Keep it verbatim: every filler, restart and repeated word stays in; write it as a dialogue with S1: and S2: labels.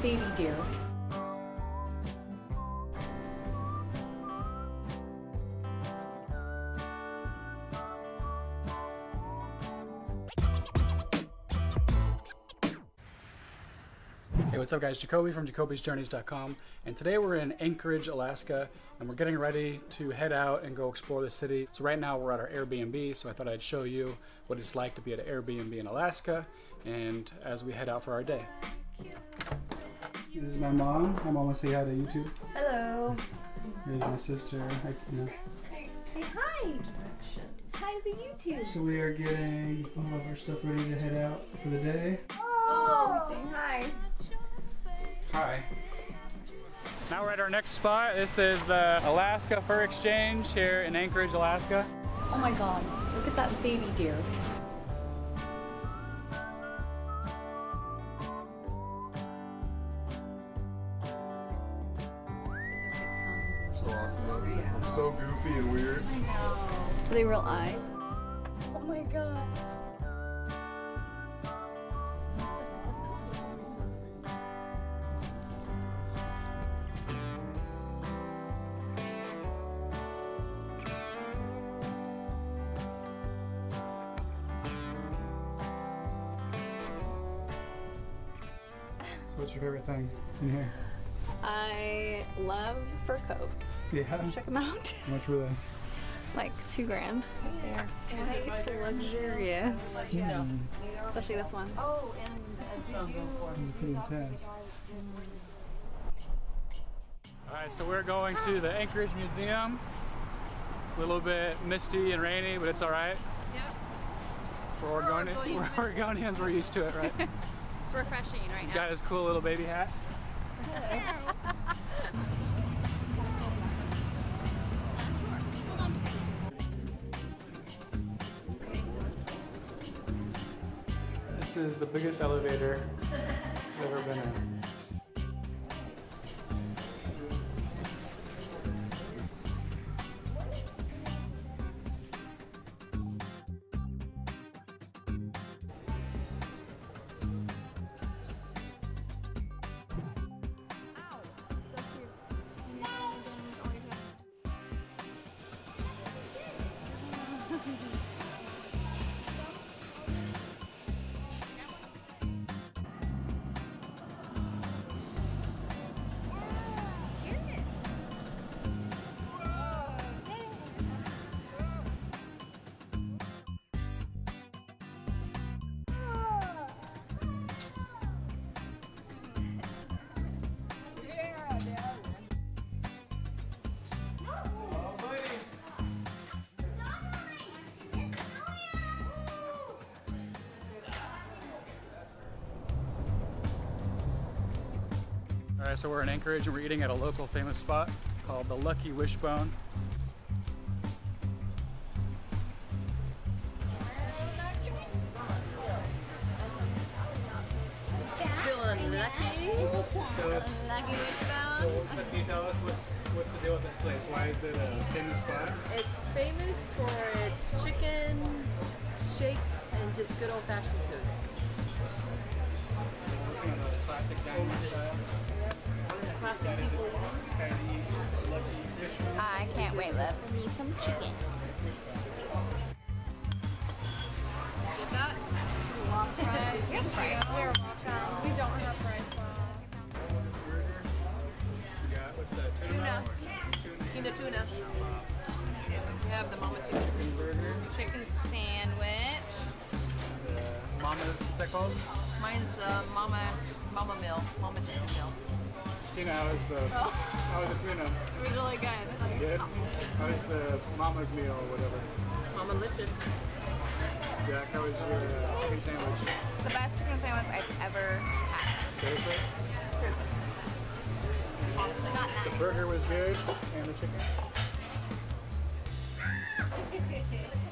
S1: baby deer.
S2: Hey, what's up guys? Jacoby from Jacobys Journeys dot com, and today we're in Anchorage, Alaska, and we're getting ready to head out and go explore the city. So right now we're at our Airbnb, so I thought I'd show you what it's like to be at an Airbnb in Alaska, and as we head out for our day. This is my mom. My mom will say hi to YouTube.
S1: Hello.
S2: Here's my sister. Hi, Tina.
S1: Say hi. Hi to YouTube.
S2: So we are getting all of our stuff ready to head out for the day.
S1: Oh, saying hi.
S2: Hi. Now we're at our next spot. This is the Alaska Fur Exchange here in Anchorage, Alaska.
S1: Oh my god, look at that baby deer.
S3: So awesome. So goofy and weird.
S1: I know. Are they real eyes? Oh my god.
S2: So what's your favorite thing in here?
S4: I love fur coats.
S2: Yeah.
S4: Check them out.
S2: How much were they?
S4: Like two grand. They're quite luxurious.
S2: Mm.
S4: Especially this one.
S1: Oh, and uh, did you...
S2: Pretty intense. Alright, so we're going to the Anchorage Museum. It's a little bit misty and rainy, but it's alright.
S4: Yep.
S2: For Oregonians, we're Oregonians, we're used to it, right?
S4: It's refreshing right
S2: He's
S4: now.
S2: got his cool little baby hat. This is the biggest elevator I've ever been in. Alright, so we're in Anchorage and we're eating at a local famous spot called the Lucky Wishbone.
S4: Feeling lucky.
S2: So,
S4: Lucky wishbone.
S2: so can you tell us what's what's the deal with this place? Why is it a famous spot?
S5: It's famous for its chicken, shakes, and just good old-fashioned food.
S2: Kind of classic dining style.
S5: Classic people eating.
S2: Kind of eat Lucky Wishbone.
S4: I can't wait. Let me eat some chicken.
S5: Get that? Walk fries. Thank you. You're welcome. We don't have fries left.
S2: Yeah, what's that?
S5: Tuna.
S2: Tuna.
S5: Tuna tuna. We have the mama tuna.
S2: Chicken burger.
S4: Chicken sandwich.
S2: The Mama's, what's that called?
S5: Mine's the mama mama meal. Mama chicken meal.
S2: Christina, how is the
S5: Oh.
S2: how is the tuna?
S5: It was really good.
S2: Good. How is the Mama's meal or whatever?
S5: Mama licious.
S2: Jack, how was your uh, chicken sandwich?
S4: It's the best chicken sandwich I've ever had.
S2: Seriously?
S4: Seriously. Honestly, got
S2: The
S4: that.
S2: burger was good, and the chicken.